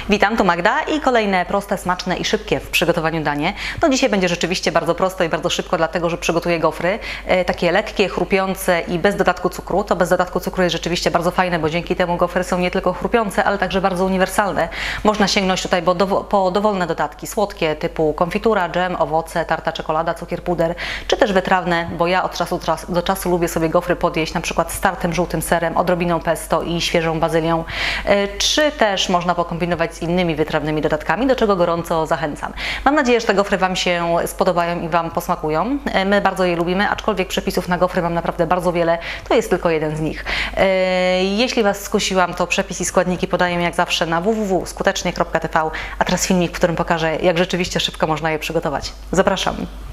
Witam, tu Magda i kolejne proste, smaczne i szybkie w przygotowaniu danie. No dzisiaj będzie rzeczywiście bardzo prosto i bardzo szybko, dlatego że przygotuję gofry. Takie lekkie, chrupiące i bez dodatku cukru. To bez dodatku cukru jest rzeczywiście bardzo fajne, bo dzięki temu gofry są nie tylko chrupiące, ale także bardzo uniwersalne. Można sięgnąć tutaj po dowolne dodatki słodkie typu konfitura, dżem, owoce, tarta czekolada, cukier puder, czy też wytrawne, bo ja od czasu do czasu lubię sobie gofry podjeść na przykład z tartym żółtym serem, odrobiną pesto i świeżą bazylią, czy też można pokombinować z innymi wytrawnymi dodatkami, do czego gorąco zachęcam. Mam nadzieję, że te gofry Wam się spodobają i Wam posmakują. My bardzo je lubimy, aczkolwiek przepisów na gofry mam naprawdę bardzo wiele, to jest tylko jeden z nich. Jeśli Was skusiłam, to przepis i składniki podaję jak zawsze na www.skutecznie.tv, a teraz filmik, w którym pokażę, jak rzeczywiście szybko można je przygotować. Zapraszam.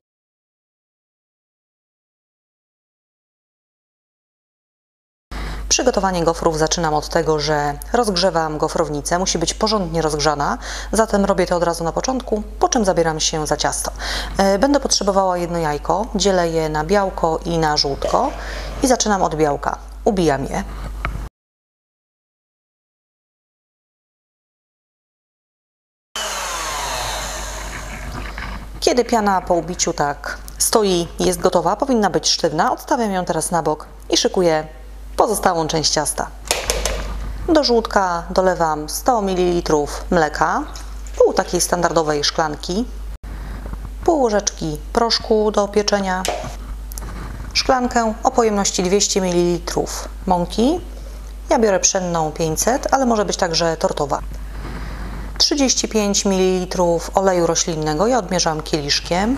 Przygotowanie gofrów zaczynam od tego, że rozgrzewam gofrownicę, musi być porządnie rozgrzana, zatem robię to od razu na początku, po czym zabieram się za ciasto. Będę potrzebowała jedno jajko, dzielę je na białko i na żółtko i zaczynam od białka. Ubijam je. Kiedy piana po ubiciu tak stoi i jest gotowa, powinna być sztywna, odstawiam ją teraz na bok i szykuję pozostałą część ciasta. Do żółtka dolewam 100 ml mleka, pół takiej standardowej szklanki, pół łyżeczki proszku do pieczenia, szklankę o pojemności 200 ml mąki, ja biorę pszenną 500, ale może być także tortowa, 35 ml oleju roślinnego, ja odmierzam kieliszkiem,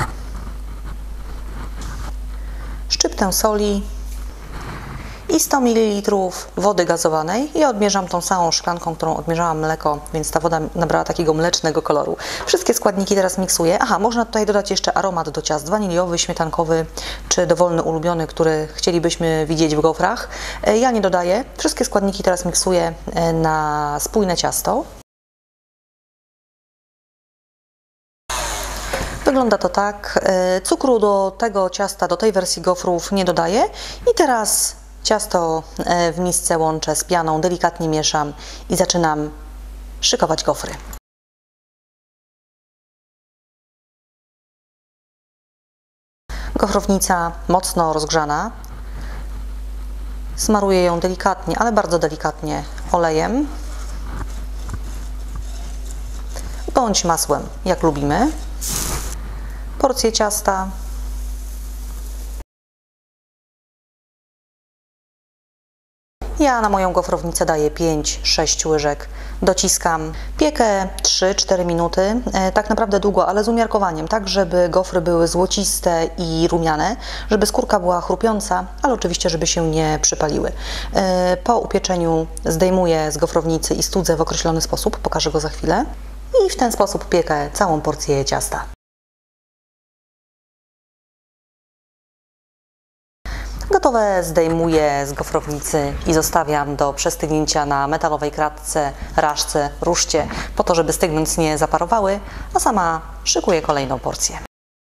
szczyptę soli i 100 ml wody gazowanej. Ja odmierzam tą samą szklanką, którą odmierzałam mleko, więc ta woda nabrała takiego mlecznego koloru. Wszystkie składniki teraz miksuję. Aha, można tutaj dodać jeszcze aromat do ciast, waniliowy, śmietankowy, czy dowolny ulubiony, który chcielibyśmy widzieć w gofrach. Ja nie dodaję. Wszystkie składniki teraz miksuję na spójne ciasto. Wygląda to tak. Cukru do tego ciasta, do tej wersji gofrów nie dodaję. I teraz ciasto w misce łączę z pianą, delikatnie mieszam i zaczynam szykować gofry. Gofrownica mocno rozgrzana. Smaruję ją delikatnie, ale bardzo delikatnie olejem bądź masłem, jak lubimy. Porcję ciasta. Ja na moją gofrownicę daję 5-6 łyżek, dociskam, piekę 3-4 minuty, tak naprawdę długo, ale z umiarkowaniem, tak żeby gofry były złociste i rumiane, żeby skórka była chrupiąca, ale oczywiście, żeby się nie przypaliły. Po upieczeniu zdejmuję z gofrownicy i studzę w określony sposób, pokażę go za chwilę i w ten sposób piekę całą porcję ciasta. Gotowe zdejmuję z gofrownicy i zostawiam do przestygnięcia na metalowej kratce, raszce, ruszcie, po to, żeby stygnąc nie zaparowały, a sama szykuję kolejną porcję.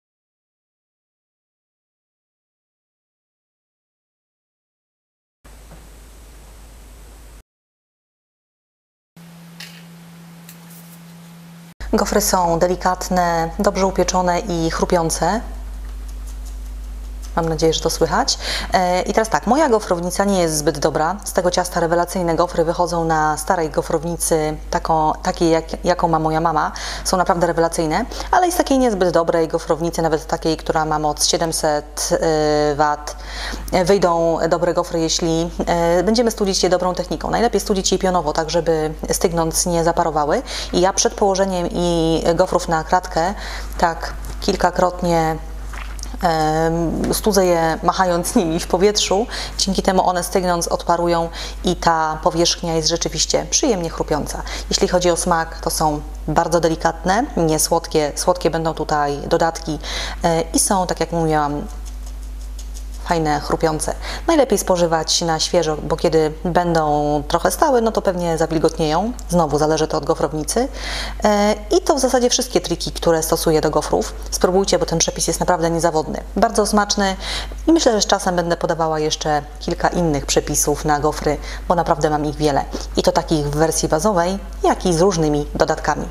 Gofry są delikatne, dobrze upieczone i chrupiące. Mam nadzieję, że to słychać. I teraz tak, moja gofrownica nie jest zbyt dobra. Z tego ciasta rewelacyjne gofry wychodzą na starej gofrownicy, takiej jaką ma moja mama. Są naprawdę rewelacyjne, ale i z takiej niezbyt dobrej gofrownicy, nawet takiej, która ma moc 700 W, wyjdą dobre gofry, jeśli będziemy studzić je dobrą techniką. Najlepiej studzić je pionowo, tak żeby stygnąc nie zaparowały. I ja przed położeniem gofrów na kratkę tak kilkakrotnie studzę je machając nimi w powietrzu, dzięki temu one stygnąc odparują i ta powierzchnia jest rzeczywiście przyjemnie chrupiąca. Jeśli chodzi o smak, to są bardzo delikatne, nie słodkie, słodkie będą tutaj dodatki i są, tak jak mówiłam, fajne, chrupiące. Najlepiej spożywać na świeżo, bo kiedy będą trochę stały, no to pewnie zawilgotnieją. Znowu zależy to od gofrownicy. I to w zasadzie wszystkie triki, które stosuję do gofrów. Spróbujcie, bo ten przepis jest naprawdę niezawodny. Bardzo smaczny i myślę, że z czasem będę podawała jeszcze kilka innych przepisów na gofry, bo naprawdę mam ich wiele. I to takich w wersji bazowej, jak i z różnymi dodatkami.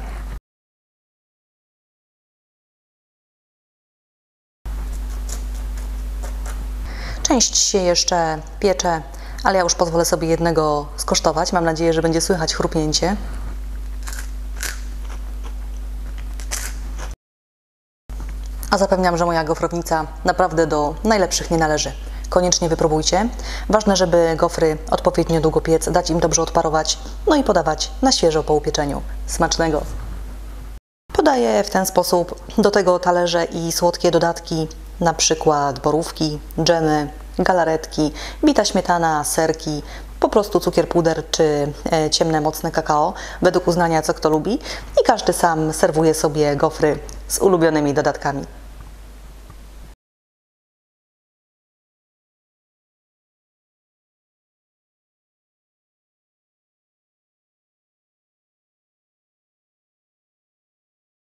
Część się jeszcze piecze, ale ja już pozwolę sobie jednego skosztować. Mam nadzieję, że będzie słychać chrupnięcie. A zapewniam, że moja gofrownica naprawdę do najlepszych nie należy. Koniecznie wypróbujcie. Ważne, żeby gofry odpowiednio długo piec, dać im dobrze odparować, no i podawać na świeżo po upieczeniu. Smacznego! Podaję w ten sposób do tego talerze i słodkie dodatki, na przykład borówki, dżemy, galaretki, bita śmietana, serki, po prostu cukier puder czy ciemne, mocne kakao, według uznania co kto lubi i każdy sam serwuje sobie gofry z ulubionymi dodatkami.